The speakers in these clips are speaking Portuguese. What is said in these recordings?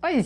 Oi,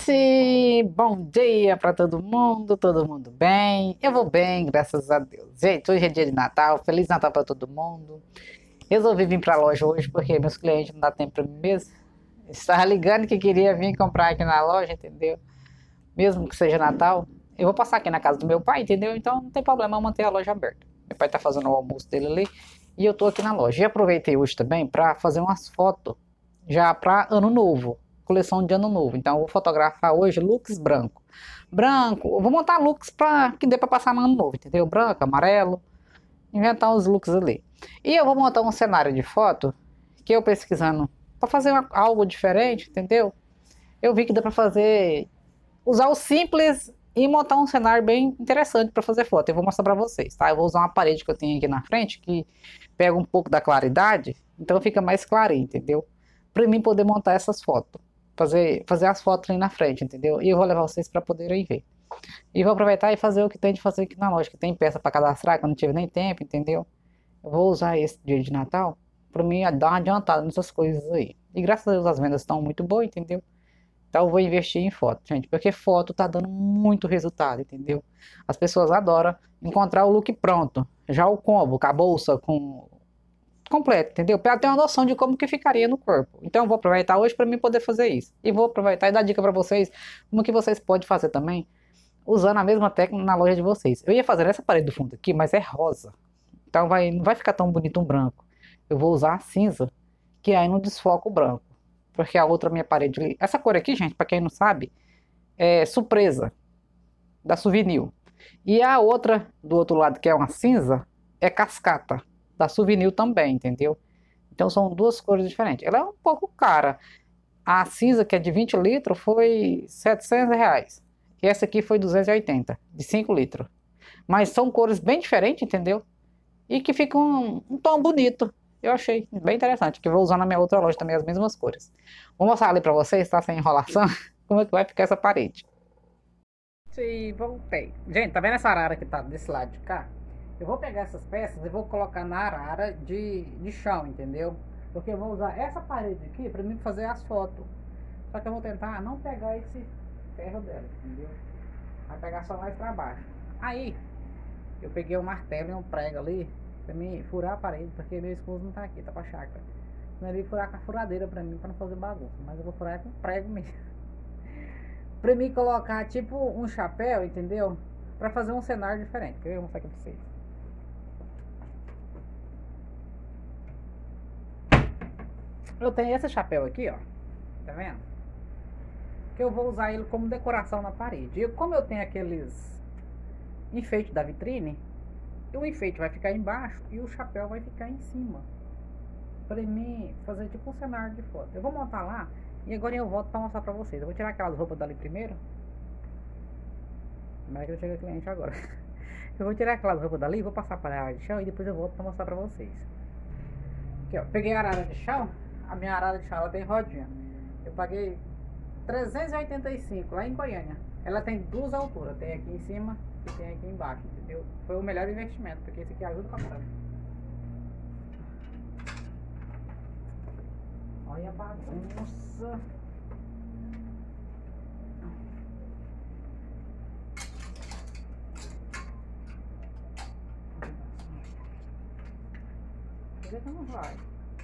gente! Bom dia para todo mundo bem? Eu vou bem, graças a Deus. Gente, hoje é dia de Natal, Feliz Natal para todo mundo. Resolvi vir para a loja hoje porque meus clientes não dá tempo para mim mesmo. Estava ligando que queria vir comprar aqui na loja, entendeu? Mesmo que seja Natal, eu vou passar aqui na casa do meu pai, entendeu? Então não tem problema eu manter a loja aberta. Meu pai tá fazendo o almoço dele ali e eu tô aqui na loja. E aproveitei hoje também para fazer umas fotos já para ano novo, coleção de ano novo. Então eu vou fotografar hoje looks branco. Branco, eu vou montar looks para que dê para passar no ano novo, entendeu? Branco, amarelo, inventar os looks ali. E eu vou montar um cenário de foto que eu pesquisando para fazer algo diferente, entendeu? Eu vi que dá para fazer usar o simples e montar um cenário bem interessante para fazer foto. Eu vou mostrar para vocês, tá? Eu vou usar uma parede que eu tenho aqui na frente que pega um pouco da claridade, então fica mais clarinho, entendeu? Para mim poder montar essas fotos, fazer as fotos ali na frente, entendeu? E eu vou levar vocês para poderem ver. E vou aproveitar e fazer o que tem de fazer aqui na loja, que tem peça para cadastrar, que eu não tive nem tempo, entendeu? Eu vou usar esse dia de Natal para mim dar uma adiantada nessas coisas aí. E graças a Deus as vendas estão muito boas, entendeu? Então eu vou investir em foto, gente, porque foto tá dando muito resultado, entendeu? As pessoas adoram encontrar o look pronto, já o combo, com a bolsa, com completo, entendeu? Para ter uma noção de como que ficaria no corpo. Então eu vou aproveitar hoje para mim poder fazer isso. E vou aproveitar e dar dica para vocês como que vocês podem fazer também, usando a mesma técnica na loja de vocês. Eu ia fazer essa parede do fundo aqui, mas é rosa. Então não vai ficar tão bonito um branco. Eu vou usar a cinza, que aí não desfoca o branco. Porque a outra minha parede, essa cor aqui, gente, para quem não sabe, é surpresa, da Souvenir. E a outra do outro lado, que é uma cinza, é cascata, da Souvenir também, entendeu? Então são duas cores diferentes. Ela é um pouco cara. A cinza, que é de 20 litros, foi R$ 700. E essa aqui foi 280, de 5 litros. Mas são cores bem diferentes, entendeu? E que ficam um tom bonito. Eu achei bem interessante, que eu vou usar na minha outra loja também as mesmas cores. Vou mostrar ali pra vocês, tá? Sem enrolação, como é que vai ficar essa parede. Sim, voltei. Gente, tá vendo essa arara que tá desse lado de cá? Eu vou pegar essas peças e vou colocar na arara de chão, entendeu? Porque eu vou usar essa parede aqui pra mim fazer as fotos. Só que eu vou tentar não pegar esse ferro dela, entendeu? Vai pegar só mais pra baixo. Aí, eu peguei um martelo e um prego ali pra mim furar a parede, porque meu esposo não tá aqui, tá pra chácara. Senão ele ia furar com a furadeira pra mim, pra não fazer bagunça. Mas eu vou furar com prego mesmo. Pra mim colocar tipo um chapéu, entendeu? Pra fazer um cenário diferente. Quer ver? Eu vou mostrar aqui pra vocês. Eu tenho esse chapéu aqui, ó. Tá vendo? Que eu vou usar ele como decoração na parede. E como eu tenho aqueles enfeites da vitrine, o enfeite vai ficar embaixo e o chapéu vai ficar em cima. Pra mim fazer tipo um cenário de foto. Eu vou montar lá e agora eu volto pra mostrar pra vocês. Eu vou tirar aquelas roupas dali primeiro. Como é que não chega cliente agora? Eu vou tirar aquelas roupas dali, vou passar para a área de chão e depois eu volto pra mostrar pra vocês. Aqui, ó. Peguei a arara de chão. A minha arara de chão ela tem rodinha. Eu paguei 385 lá em Goiânia. Ela tem duas alturas. Tem aqui em cima e tem aqui embaixo, entendeu? Foi o melhor investimento, porque esse aqui ajuda bastante. Olha a bagunça. Por que não vai?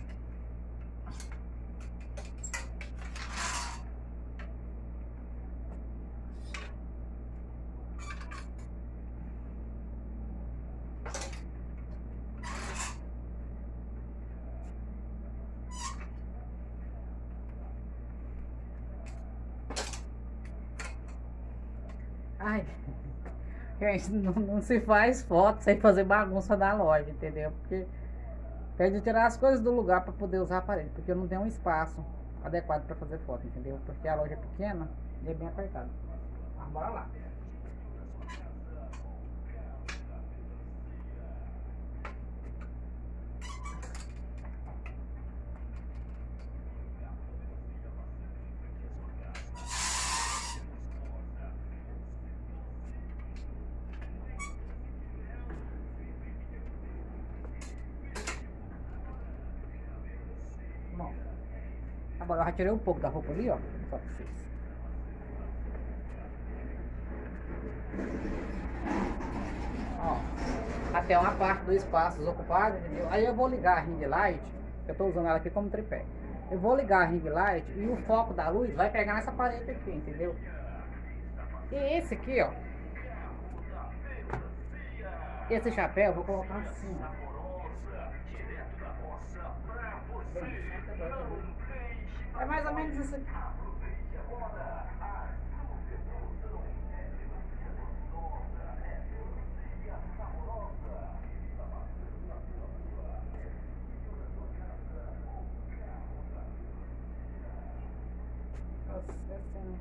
Ai, gente, não se faz foto sem fazer bagunça na loja, entendeu? Porque pede tirar as coisas do lugar para poder usar a parede, porque eu não tenho um espaço adequado para fazer foto, entendeu? Porque a loja é pequena e é bem apertada. Mas bora lá. Bom, agora eu já tirei um pouco da roupa ali, ó. Só pra vocês. tem uma parte do espaço desocupado, entendeu? Aí eu vou ligar a ring light, eu estou usando ela aqui como tripé. Eu vou ligar a ring light e o foco da luz vai pegar nessa parede aqui, entendeu? E esse aqui, ó, esse chapéu eu vou colocar assim, ó. É mais ou menos isso aqui. Nossa, assim.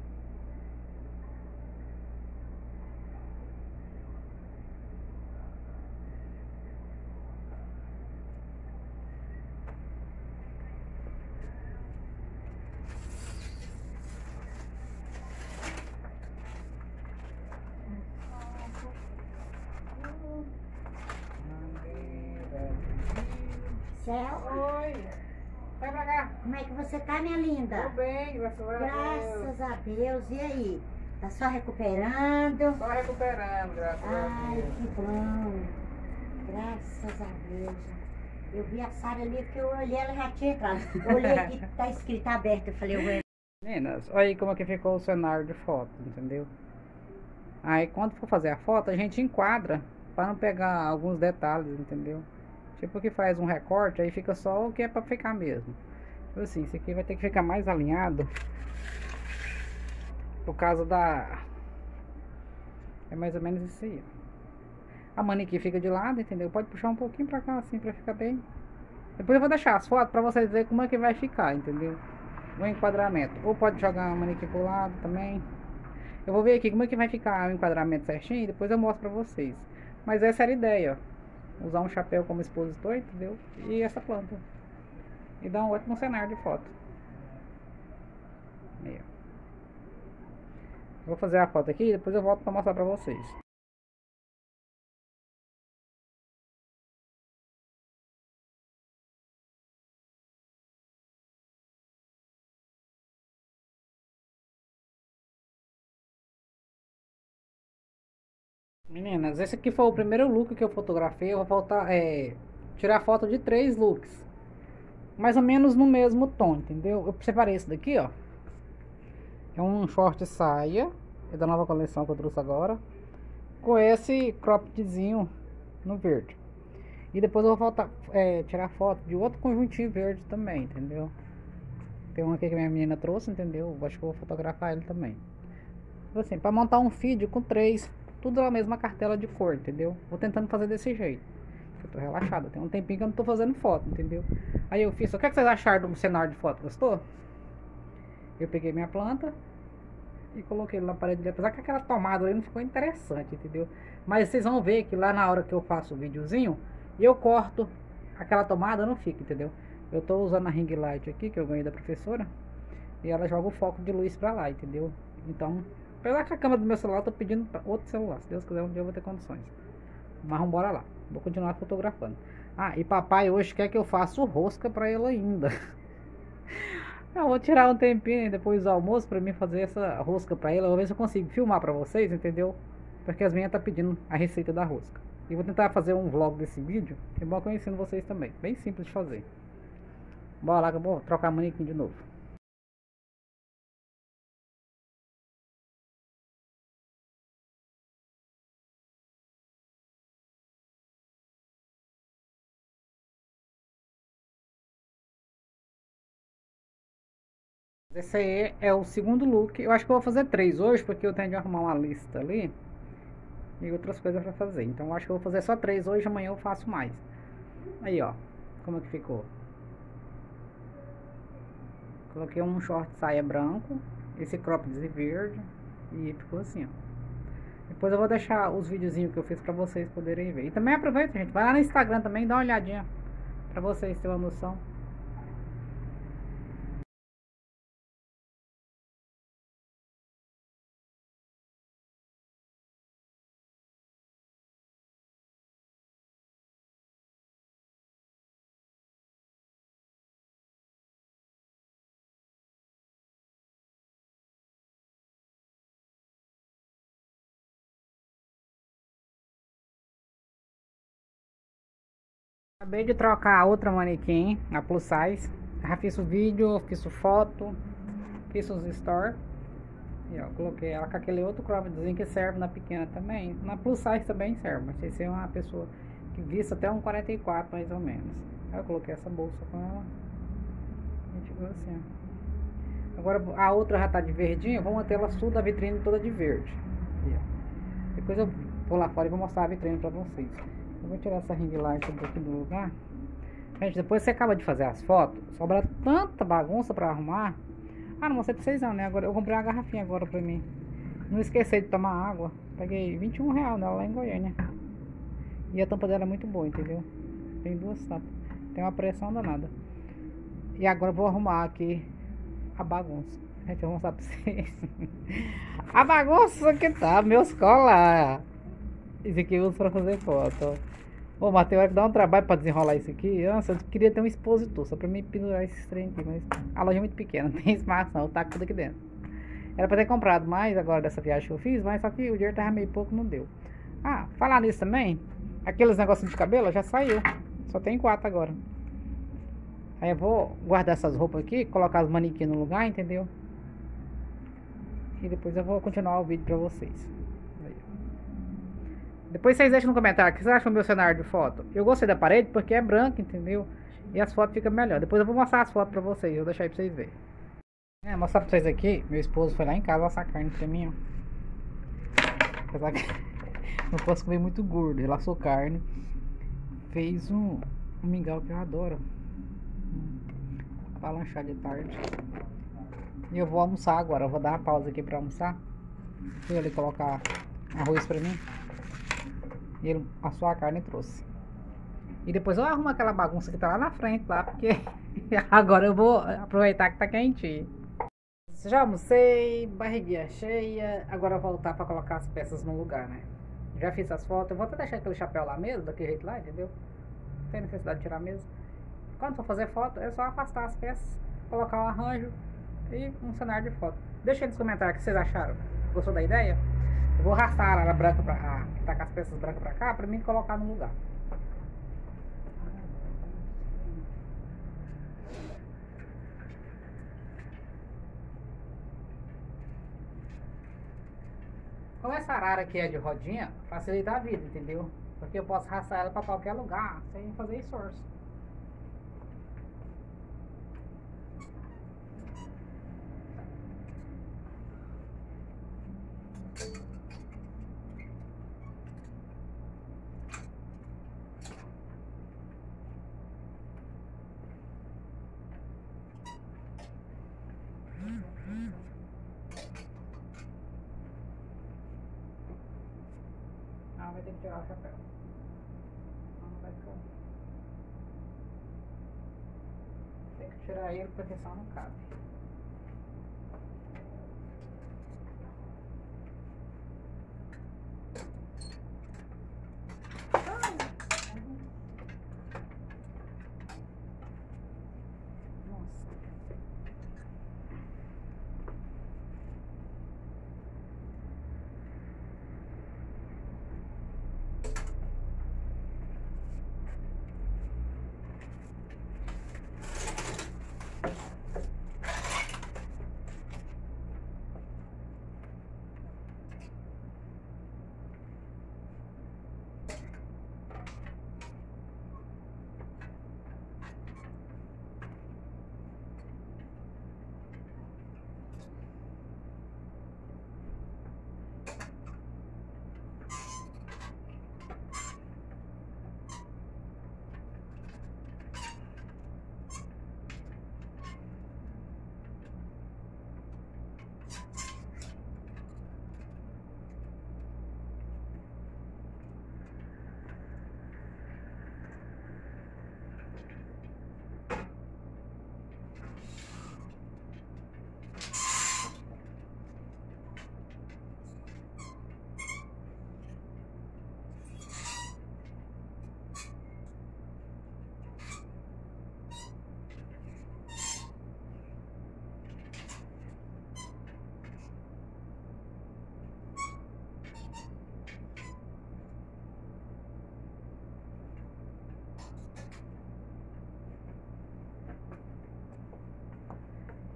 Céu, Oi, vai pra cá. como é que você tá, minha linda? Tô bem, graças a Deus. Graças a Deus. E aí? Tá só recuperando? Só recuperando, graças a Ai, Deus. que bom. Graças a Deus. Eu vi a Sara ali, porque eu olhei, ela já tinha entrado. Eu olhei que tá escrito aberto. Eu falei, ué. Meninas, olha aí como é que ficou o cenário de foto, entendeu? Aí quando for fazer a foto, a gente enquadra para não pegar alguns detalhes, entendeu? Tipo que faz um recorte, aí fica só o que é para ficar mesmo. Tipo assim, esse aqui vai ter que ficar mais alinhado por causa da... É mais ou menos isso aí, ó. A manequim fica de lado, entendeu? Pode puxar um pouquinho pra cá, assim, pra ficar bem. Depois eu vou deixar as fotos pra vocês verem como é que vai ficar, entendeu? O enquadramento. Ou pode jogar a manequim pro lado também. Eu vou ver aqui como é que vai ficar o enquadramento certinho e depois eu mostro pra vocês. Mas essa era a ideia, ó. Usar um chapéu como expositor, entendeu? E essa planta. E dá um ótimo cenário de foto. Aí, ó. Vou fazer a foto aqui e depois eu volto pra mostrar pra vocês. Meninas, esse aqui foi o primeiro look que eu fotografei. Eu vou voltar, tirar foto de 3 looks. Mais ou menos no mesmo tom, entendeu? Eu separei esse daqui, ó. É um short saia. É da nova coleção que eu trouxe agora. Com esse croppedzinho no verde. E depois eu vou voltar, tirar foto de outro conjuntinho verde também, entendeu? Tem um aqui que minha menina trouxe, entendeu? Acho que eu vou fotografar ele também. Tipo assim, pra montar um feed com 3, tudo na mesma cartela de cor, entendeu? Vou tentando fazer desse jeito. Eu tô relaxado, tem um tempinho que eu não tô fazendo foto, entendeu? Aí eu fiz, o que, é que vocês acharam do cenário de foto? Gostou? Eu peguei minha planta e coloquei ele na parede dele. Apesar que aquela tomada ali não ficou interessante, entendeu? Mas vocês vão ver que lá na hora que eu faço o videozinho, eu corto aquela tomada, não fica, entendeu? Eu tô usando a ring light aqui, que eu ganhei da professora, e ela joga o foco de luz pra lá, entendeu? Então, apesar que a câmera do meu celular, eu tô pedindo pra outro celular. Se Deus quiser, um dia eu vou ter condições. Mas vamos embora lá. Vou continuar fotografando. Ah, e papai hoje quer que eu faça rosca pra ele ainda. Eu vou tirar um tempinho depois do almoço pra mim fazer essa rosca pra ele. Eu vou ver se eu consigo filmar pra vocês, entendeu? Porque as minhas tá pedindo a receita da rosca. E vou tentar fazer um vlog desse vídeo. É bom que eu ensino vocês também. Bem simples de fazer. Bora lá que eu vou trocar a manequim de novo. Esse aí é o segundo look. Eu acho que eu vou fazer 3 hoje, porque eu tenho de arrumar uma lista ali e outras coisas pra fazer. Então eu acho que eu vou fazer só 3 hoje, amanhã eu faço mais. Aí, ó, como é que ficou? Coloquei um short saia branco, esse cropped verde e ficou assim, ó. Depois eu vou deixar os videozinhos que eu fiz pra vocês poderem ver. E também aproveita, gente, vai lá no Instagram também, dá uma olhadinha pra vocês terem uma noção. Acabei de trocar a outra manequim, a plus size. Já fiz o vídeo, fiz o foto, fiz os stories. E ó, coloquei ela com aquele outro croppedzinho que serve na pequena também. Na plus size também serve, mas tem que ser uma pessoa que vista até um 44 mais ou menos. Aí eu coloquei essa bolsa com ela. E ficou assim, ó. Agora a outra já tá de verdinho, vou manter ela tudo, a vitrine toda de verde. E, ó. Depois eu vou lá fora e vou mostrar a vitrine pra vocês. Eu vou tirar essa ring light aqui do lugar. Gente, depois você acaba de fazer as fotos, sobra tanta bagunça pra arrumar. Ah, não mostrei pra vocês não, né? Agora eu comprei uma garrafinha agora pra mim. Não esqueci de tomar água. Peguei R$21 nela lá em Goiânia. E a tampa dela é muito boa, entendeu? Tem duas tampas. Tem uma pressão danada. E agora eu vou arrumar aqui a bagunça. Gente, eu vou mostrar pra vocês. A bagunça que tá, meus colar. Esse aqui eu uso pra fazer foto. Ô, Matheus, hora que dá um trabalho pra desenrolar isso aqui. Nossa, eu queria ter um expositor só pra mim pendurar esses trem aqui, mas a loja é muito pequena, não tem espaço não, eu taco tudo aqui dentro. Era pra ter comprado mais agora dessa viagem que eu fiz, mas só que o dinheiro tava meio pouco, não deu. Ah, falar nisso também, aqueles negocinhos de cabelo já saiu, só tem 4 agora. Aí eu vou guardar essas roupas aqui, colocar as manequins no lugar, entendeu? E depois eu vou continuar o vídeo pra vocês. Depois vocês deixam no comentário o que vocês acham do meu cenário de foto. Eu gostei da parede porque é branca, entendeu? E as fotos ficam melhor. Depois eu vou mostrar as fotos pra vocês. Eu vou deixar aí pra vocês verem. Mostrar pra vocês aqui. Meu esposo foi lá em casa assar carne pra mim, ó. Apesar que não posso comer muito gordo. Ele assou carne. Fez um mingau que eu adoro. Pra lanchar de tarde. E eu vou almoçar agora. Eu vou dar uma pausa aqui pra almoçar. Fui ali colocar arroz pra mim. E ele assou a carne e trouxe. E depois eu arrumo aquela bagunça que tá lá na frente, lá, porque agora eu vou aproveitar que tá quentinho. Já almocei, barriguinha cheia. Agora eu vou voltar pra colocar as peças no lugar, né? Já fiz as fotos. Eu vou até deixar aquele chapéu lá mesmo, daquele jeito lá, entendeu? Não tem necessidade de tirar mesmo. Quando for fazer foto, é só afastar as peças, colocar um arranjo e um cenário de foto. Deixa aí nos comentários o que vocês acharam. Gostou da ideia? Eu vou arrastar a área branca pra cá, tá com as peças brancas pra cá, pra mim colocar no lugar. Como essa arara aqui é de rodinha, facilita a vida, entendeu? Porque eu posso arrastar ela pra qualquer lugar, sem fazer esforço. Vai ter que tirar o chapéu. Não vai ficar. Tem que tirar ele porque senão não cabe.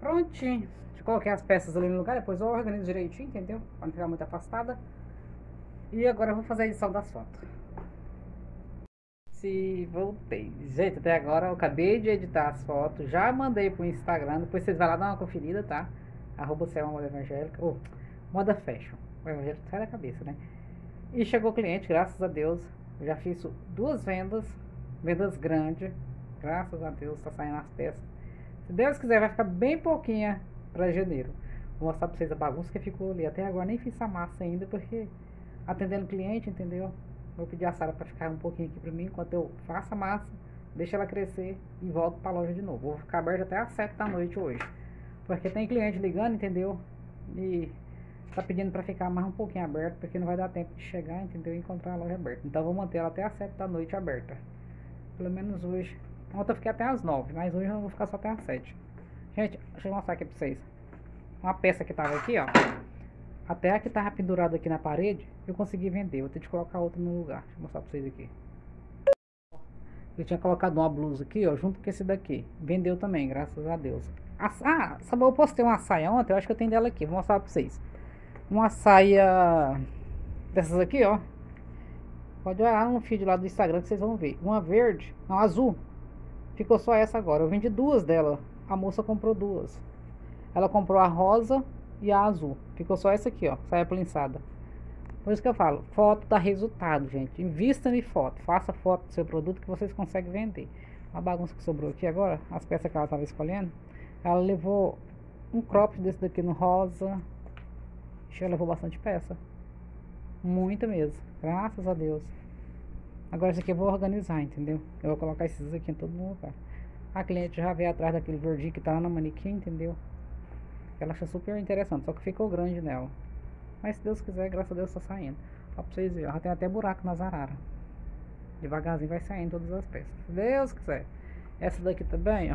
Prontinho. Já coloquei as peças ali no lugar, depois eu organizo direitinho, entendeu? Pra não ficar muito afastada. E agora eu vou fazer a edição das fotos. Se voltei. Gente, até agora eu acabei de editar as fotos, já mandei pro Instagram, depois vocês vão lá dar uma conferida, tá? @Selma Moda Evangélica, ou Moda Fashion. O evangélico sai da cabeça, né? E chegou o cliente, graças a Deus. Eu já fiz 2 vendas, vendas grandes. Graças a Deus, tá saindo as peças. Se Deus quiser, vai ficar bem pouquinha pra janeiro. Vou mostrar pra vocês a bagunça que ficou ali. Até agora nem fiz essa massa ainda, porque atendendo o cliente, entendeu? Vou pedir a Sara pra ficar um pouquinho aqui pra mim, enquanto eu faço a massa, deixo ela crescer e volto pra loja de novo. Vou ficar aberto até às 7 da noite hoje. Porque tem cliente ligando, entendeu? E tá pedindo pra ficar mais um pouquinho aberto, porque não vai dar tempo de chegar, entendeu? E encontrar a loja aberta. Então vou manter ela até às 7 da noite aberta. Pelo menos hoje. Ontem eu fiquei até às 9, mas hoje eu vou ficar só até às 7. Gente, deixa eu mostrar aqui pra vocês. Uma peça que tava aqui, ó. Até a que tava pendurada aqui na parede, eu consegui vender. Vou ter que colocar outra no lugar. Deixa eu mostrar pra vocês aqui. Eu tinha colocado uma blusa aqui, ó, junto com esse daqui. Vendeu também, graças a Deus. Sabe, eu postei uma saia ontem, eu acho que eu tenho dela aqui. Vou mostrar pra vocês. Uma saia dessas aqui, ó. Pode olhar no feed lá do Instagram que vocês vão ver. Uma verde, não, azul. Ficou só essa agora. Eu vendi 2 dela. A moça comprou 2. Ela comprou a rosa e a azul. Ficou só essa aqui, ó. Saia plinçada. Por isso que eu falo, foto dá resultado, gente. Invista em foto. Faça foto do seu produto que vocês conseguem vender. A bagunça que sobrou aqui agora, as peças que ela estava escolhendo, ela levou um cropped desse daqui no rosa. Ela levou bastante peça. Muita mesmo. Graças a Deus. Agora esse aqui eu vou organizar, entendeu? Eu vou colocar esses aqui em todo lugar. A cliente já veio atrás daquele verdinho que tá lá no manequim, entendeu? Ela achou super interessante, só que ficou grande nela. Mas se Deus quiser, graças a Deus tá saindo. Ó, pra vocês verem, já tem até buraco nas araras. Devagarzinho vai saindo todas as peças. Se Deus quiser. Essa daqui também, ó.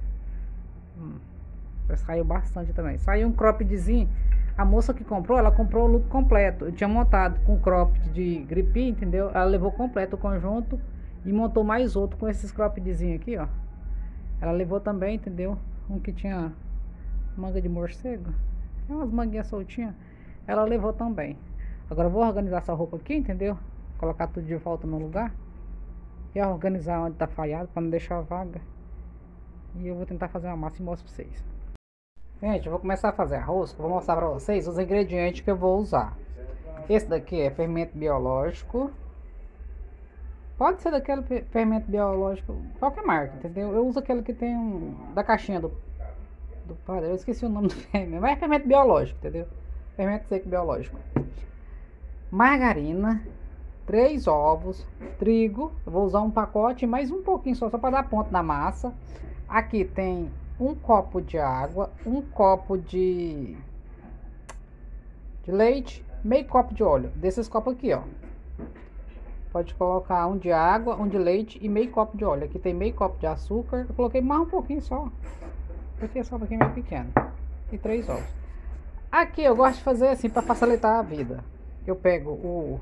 Já saiu bastante também. Saiu um croppedzinho. A moça que comprou, ela comprou o look completo. Eu tinha montado com cropped de gripinho, entendeu? Ela levou completo o conjunto e montou mais outro com esses croppedzinhos aqui, ó. Ela levou também, entendeu? Um que tinha manga de morcego. Umas manguinhas soltinhas. Ela levou também. Agora eu vou organizar essa roupa aqui, entendeu? Colocar tudo de volta no lugar. E organizar onde tá falhado, pra não deixar vaga. E eu vou tentar fazer uma massa e mostro pra vocês. Gente, eu vou começar a fazer arroz. Vou mostrar pra vocês os ingredientes que eu vou usar. Esse daqui é fermento biológico. Pode ser daquele fermento biológico, qualquer marca, entendeu? Eu uso aquele que tem da caixinha do padre. Eu esqueci o nome do fermento, mas é fermento biológico, entendeu? Fermento seco biológico. Margarina, 3 ovos, trigo. Eu vou usar um pacote, mais um pouquinho só para dar ponto na massa. Aqui tem 1 copo de água, 1 copo de leite, meio copo de óleo. Desses copos aqui, ó. Pode colocar 1 de água, 1 de leite e meio copo de óleo. Aqui tem meio copo de açúcar. Eu coloquei mais um pouquinho só, porque esse copo aqui é meio pequeno. E 3 ovos. Aqui eu gosto de fazer assim para facilitar a vida. Eu pego o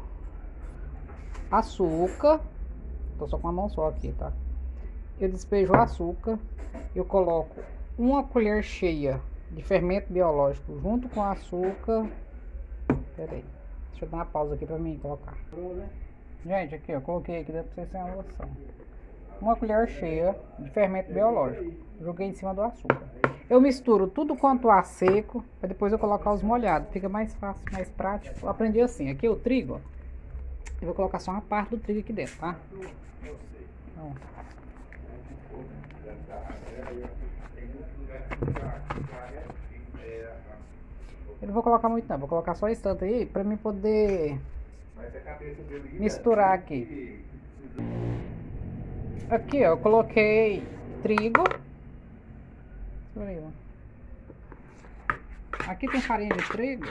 açúcar. Tô só com uma mão só aqui, tá? Eu despejo o açúcar. Eu coloco 1 colher cheia de fermento biológico junto com o açúcar. Pera aí. Deixa eu dar uma pausa aqui pra mim colocar. Gente, aqui eu coloquei aqui, dá pra vocês terem uma noção. 1 colher cheia de fermento biológico. Joguei em cima do açúcar. Eu misturo tudo quanto há seco, para depois eu colocar os molhados. Fica mais fácil, mais prático. Eu aprendi assim. Aqui o trigo, ó, eu vou colocar só uma parte do trigo aqui dentro, tá? Então, eu não vou colocar muito não, vou colocar só esse tanto aí, pra mim poder misturar aqui. Aqui, ó, eu coloquei trigo. Aqui tem farinha de trigo.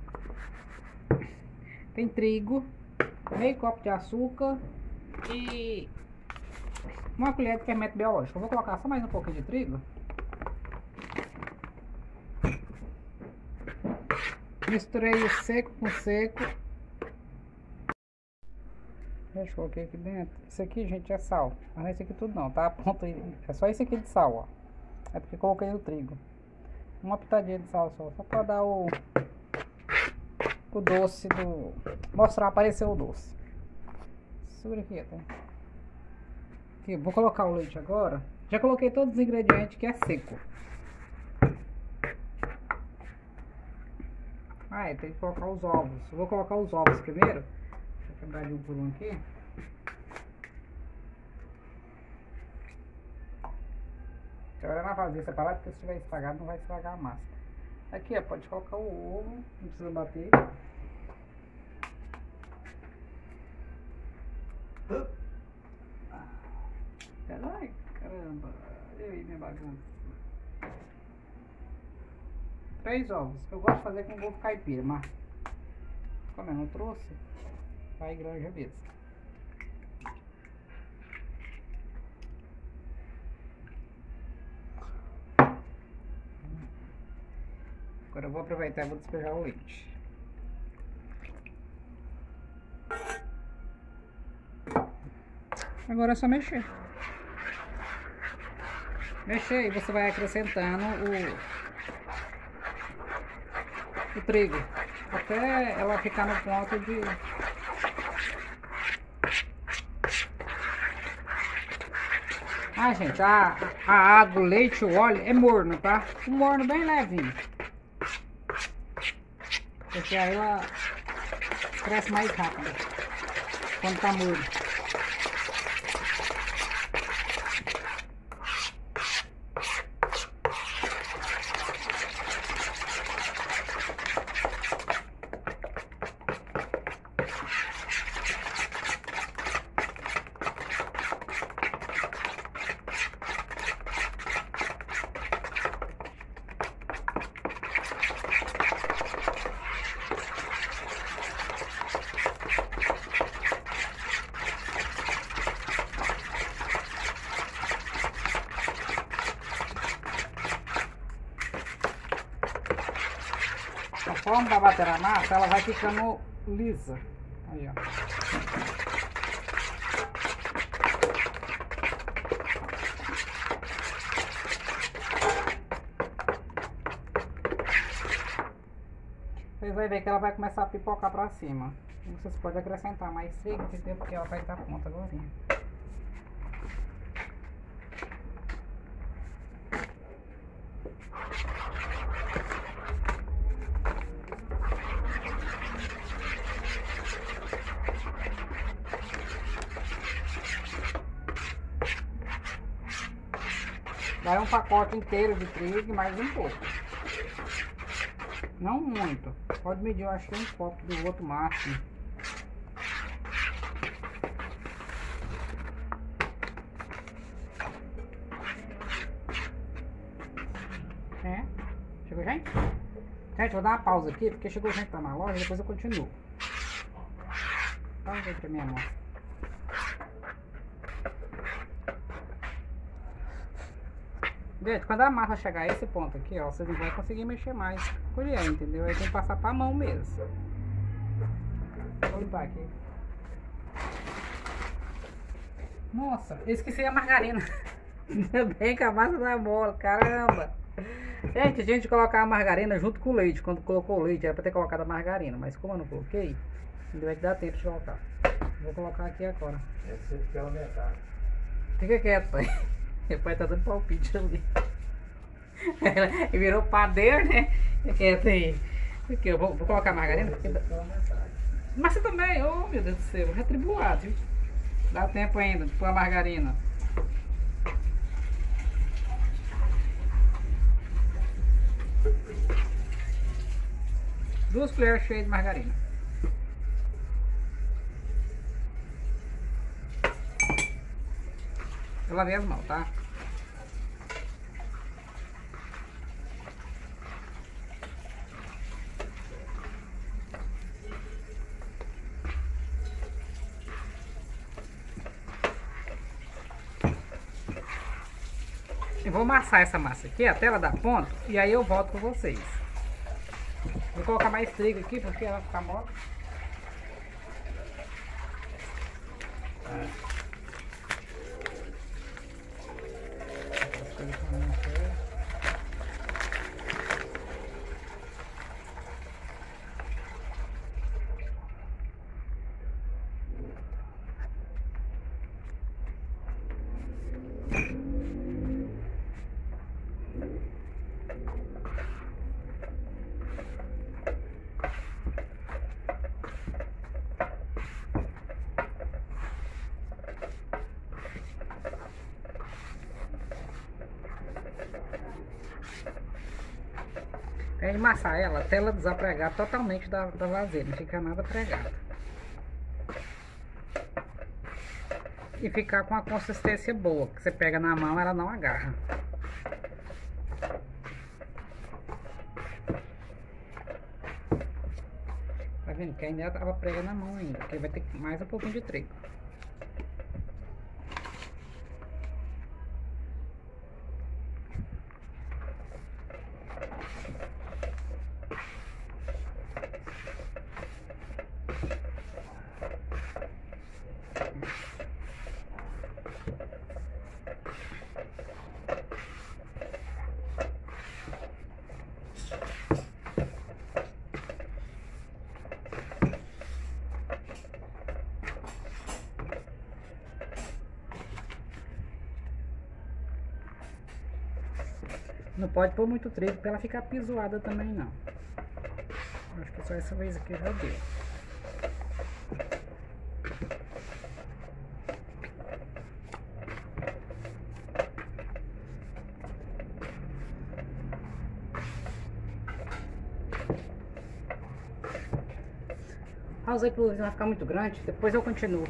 Tem trigo, meio copo de açúcar e 1 colher de fermento biológico. Eu vou colocar só mais um pouquinho de trigo. Misturei o seco com seco. Deixa eu coloquei aqui dentro. Isso aqui, gente, é sal. Mas não é isso aqui tudo não, tá? Pronto aí. É só isso aqui de sal, ó. É porque coloquei o trigo. Uma pitadinha de sal só pra dar o doce do... Mostrar, aparecer o doce. Segura aqui, tá? Aqui, vou colocar o leite agora. Já coloquei todos os ingredientes que é seco. Ah, tem que colocar os ovos. Eu vou colocar os ovos primeiro. Deixa eu quebrar de um por um aqui. Agora na vasilha separada, porque se tiver estragado não vai estragar a massa. Aqui, ó, pode colocar o ovo, não precisa bater. Ai, caramba, eu e minha bagunça. 3 ovos. Eu gosto de fazer com ovo caipira, mas como eu não trouxe, vai granja mesmo. Agora eu vou aproveitar e vou despejar o leite. Agora é só mexer. Mexer e você vai acrescentando o trigo até ela ficar no ponto de... Ah, gente, a água, o leite, o óleo é morno, tá? Um morno bem levinho. Porque aí ela cresce mais rápido quando tá morno. Conforme vai bater a massa, ela vai ficando lisa. Aí, ó. Vocês vão ver que ela vai começar a pipocar pra cima. Vocês podem acrescentar mais trigo, entendeu? Porque ela vai estar pronta agora. Vai um pacote inteiro de trigo, mais um pouco. Não muito. Pode medir, eu acho que um copo do outro máximo. É. Chegou gente? Gente, vou dar uma pausa aqui, porque chegou gente pra na loja, depois eu continuo. Pausa aí pra minha mão. Gente, quando a massa chegar a esse ponto aqui, ó, vocês não vão conseguir mexer mais colher, entendeu? Aí tem que passar pra mão mesmo. Vou limpar aqui. Nossa, eu esqueci a margarina. Ainda bem que a massa da bola, caramba. Gente, a gente colocar a margarina junto com o leite. Quando colocou o leite, era pra ter colocado a margarina. Mas como eu não coloquei, ainda vai dar tempo de colocar. Vou colocar aqui agora. Essa é pela metade. Fica quieto, pai. Meu pai tá dando palpite ali. E virou padeiro, né? Fica quieto aí. Aqui, eu vou colocar a margarina. Mas você também, oh meu Deus do céu, retribuado, viu? Dá tempo ainda de pôr a margarina. Duas colheres cheias de margarina. Eu lavei as mãos, tá? Eu vou amassar essa massa aqui até ela dar ponto e aí eu volto com vocês. Vou colocar mais trigo aqui porque ela vai ficar mole. vai amassar ela até ela desapregar totalmente da vasilha, não fica nada pregada. E ficar com a consistência boa, que você pega na mão, ela não agarra. Tá vendo? Que ainda tava prega na mão ainda, porque vai ter mais um pouquinho de trigo. Não pode pôr muito trigo pra ela ficar pisoada também não. Acho que só essa vez aqui já deu. Pausei pro não vai ficar muito grande, depois eu continuo.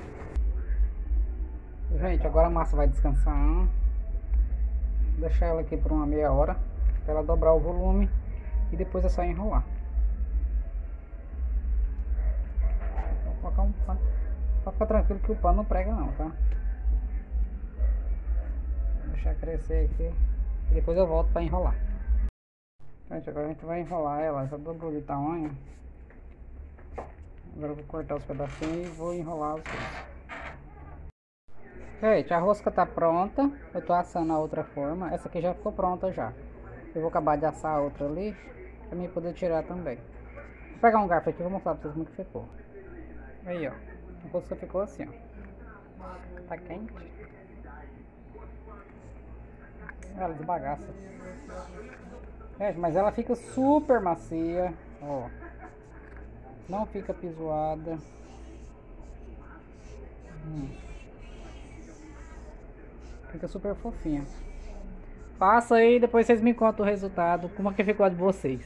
Gente, agora a massa vai descansar. Vou deixar ela aqui por uma meia hora para ela dobrar o volume e depois é só enrolar. Vou colocar um pano para ficar tranquilo que o pano não prega não, tá? Vou deixar crescer aqui e depois eu volto para enrolar. Gente, agora a gente vai enrolar ela, já dobrou de tamanho. Agora eu vou cortar os pedacinhos e vou enrolar os outros. Gente, a rosca tá pronta. Eu tô assando a outra forma. Essa aqui já ficou pronta já. Eu vou acabar de assar a outra ali pra mim poder tirar também. Vou pegar um garfo aqui e vou mostrar pra vocês como que ficou. Aí, ó. A rosca ficou assim, ó. Tá quente. Ela desbagaça. Gente, mas ela fica super macia. Ó. Não fica pisoada. Fica super fofinha. Faça aí, depois vocês me contam o resultado. Como é que ficou a de vocês.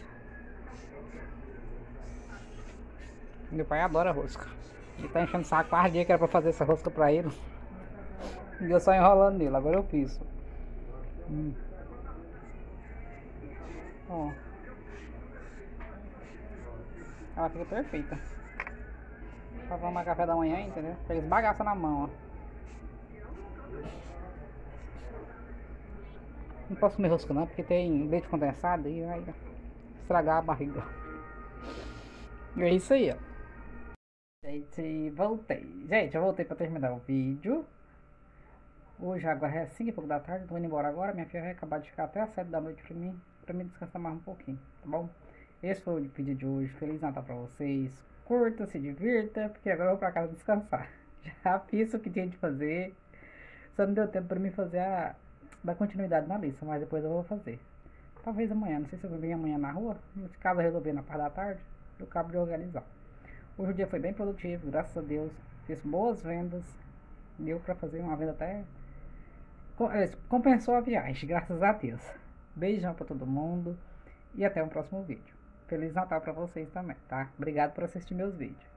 Meu pai adora rosca. Ele tá enchendo o saco quase dia que era pra fazer essa rosca pra ele. E eu só enrolando nele, agora eu fiz. Ó. Ela fica perfeita. Pra tomar café da manhã, entendeu? Eles bagaçam na mão, ó. Não posso comer rosca não, porque tem leite condensado e vai estragar a barriga. E é isso aí, ó. Gente, voltei. Gente, eu voltei pra terminar o vídeo. Hoje agora é 5 e pouco da tarde, tô indo embora agora. Minha filha vai acabar de ficar até as 7 da noite pra mim descansar mais um pouquinho, tá bom? Esse foi o vídeo de hoje. Feliz Natal pra vocês. Curta, se divirta, porque agora eu vou pra casa descansar. Já fiz o que tinha de fazer. Só não deu tempo pra mim fazer dar continuidade na lista, mas depois eu vou fazer. Talvez amanhã, não sei se eu vou vir amanhã na rua. Se caso eu resolver na parte da tarde, eu acabo de organizar. Hoje o dia foi bem produtivo, graças a Deus. Fiz boas vendas. Deu pra fazer uma venda até... compensou a viagem, graças a Deus. Beijão pra todo mundo. E até o próximo vídeo. Feliz Natal pra vocês também, tá? Obrigado por assistir meus vídeos.